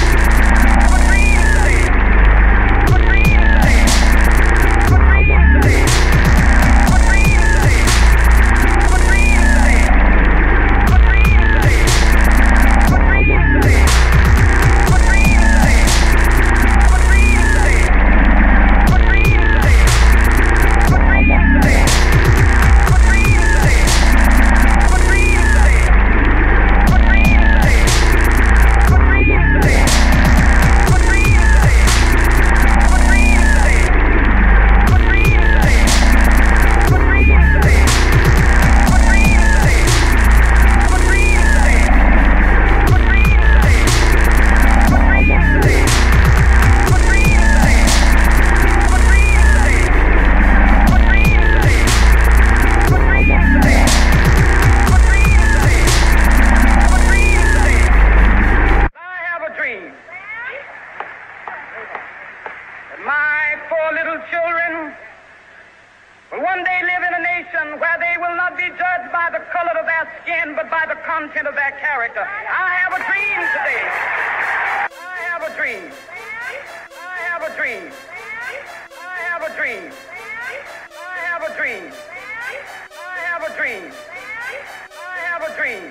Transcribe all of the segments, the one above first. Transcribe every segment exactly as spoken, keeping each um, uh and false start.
My four little children will one day live in a nation where they will not be judged by the color of their skin, but by the content of their character. I have a dream today. I have a dream. I have a dream. I have a dream. I have a dream. I have a dream. I have a dream.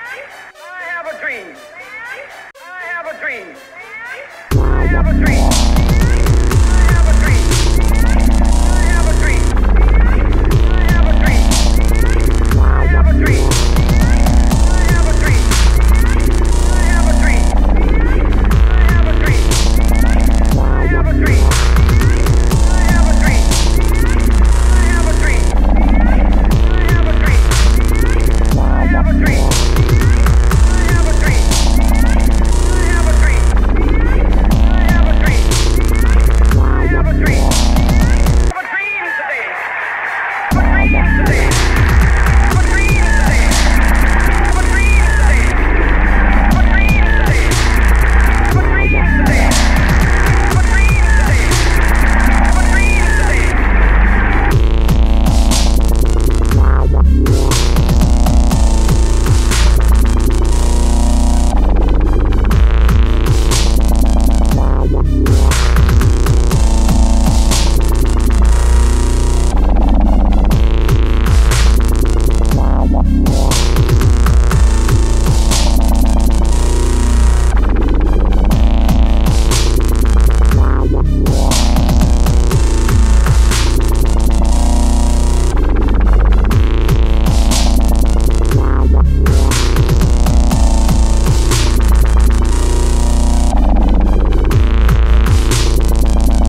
I have a dream. I have a dream. I have a dream.